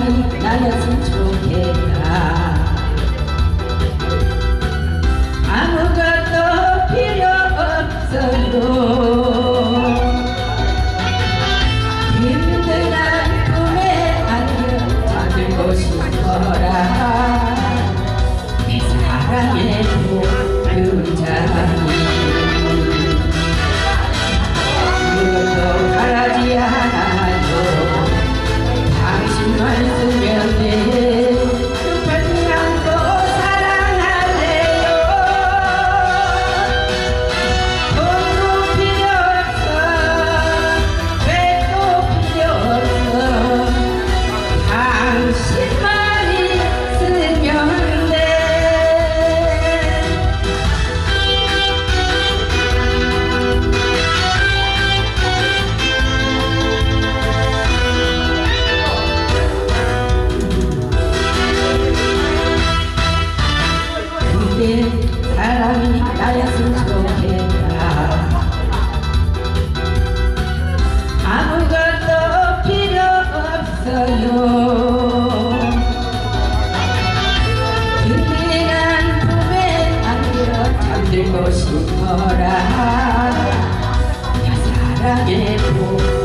사랑이 나였으면 좋겠다. 아무것도 필요 없어요. 힘든한 꿈에 안겨 잠들고 싶어라. 내 사랑의 그림자니 그것도 바라지 않아요. 당신만 있으면 돼. 급하지 않고 사랑할래요. 돈도 필요 없어, 배도 필요 없어. 당신만 있으면 돼. 사랑이 나였으면 좋겠다. 아무것도 필요 없어요. 든든한 품에 안겨 잠들고 싶어라. 내 사랑의 품